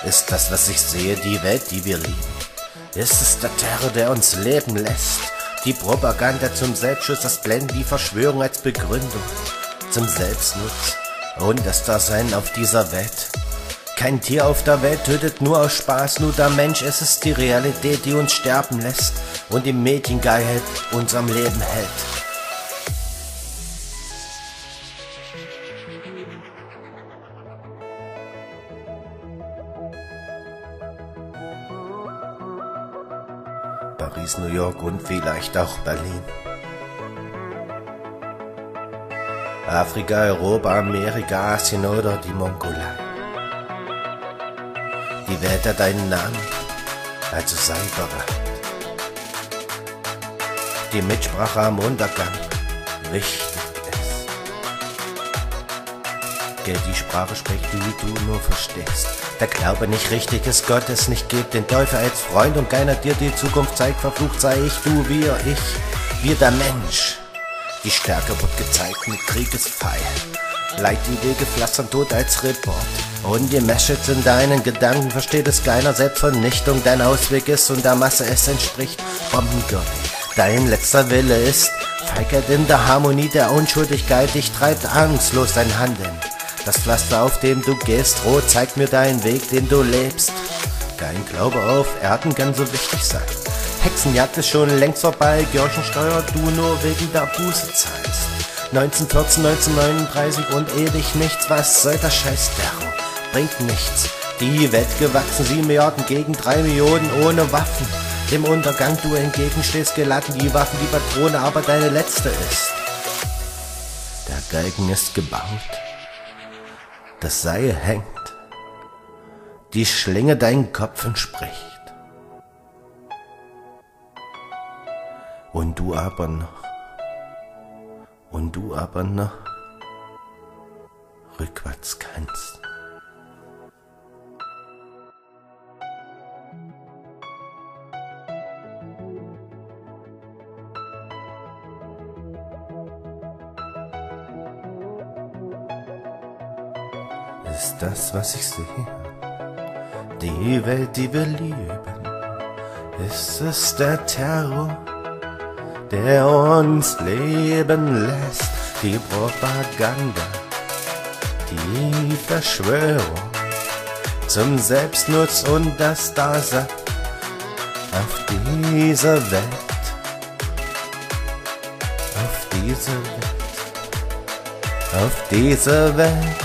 Ist das, was ich sehe, die Welt, die wir lieben? Ist es der Terror, der uns leben lässt? Die Propaganda zum Selbstschutz, das Blenden, die Verschwörung als Begründung zum Selbstnutz und das Dasein auf dieser Welt. Kein Tier auf der Welt tötet nur aus Spaß, nur der Mensch, es ist die Realität, die uns sterben lässt und die Mediengeilheit uns am Leben hält. Paris, New York und vielleicht auch Berlin. Afrika, Europa, Amerika, Asien oder die Mongolei. Die Welt hat einen Namen, also sei bereit. Die Mitsprache am Untergang, wichtig ist. Gell, die Sprache spricht, die du nur verstehst. Der Glaube nicht richtig ist, Gott es nicht gibt, den Teufel als Freund und keiner dir die Zukunft zeigt. Verflucht sei ich, du, wir der Mensch. Die Stärke wird gezeigt mit Kriegespfeil. Leid die Wege pflastern, Tod als Report. Und die Message in deinen Gedanken versteht es keiner. Selbstvernichtung dein Ausweg ist und der Masse es entspricht. Bombengott, dein letzter Wille ist Feigheit in der Harmonie der Unschuldigkeit. Dich treibt angstlos dein Handeln. Das Pflaster, auf dem du gehst, rot zeigt mir deinen Weg, den du lebst. Kein Glaube auf Erden kann so wichtig sein. Hexenjagd ist schon längst vorbei, Kirchensteuer du nur wegen der Buße zahlst. 1914, 1939 und ewig nichts, was soll der scheiß Terror? Bringt nichts. Die Welt gewachsen, 7 Milliarden gegen 3 Millionen ohne Waffen. Dem Untergang du entgegenstehst, geladen die Waffen, die Patrone, aber deine letzte ist. Der Galgen ist gebaut. Das Seil hängt, die Schlinge deinen Kopf entspricht. Und du aber noch rückwärts kannst. Ist das, was ich sehe, die Welt, die wir lieben? Ist es der Terror, der uns leben lässt? Die Propaganda, die Verschwörung zum Selbstnutz und das Dasein auf dieser Welt, auf dieser Welt, auf dieser Welt.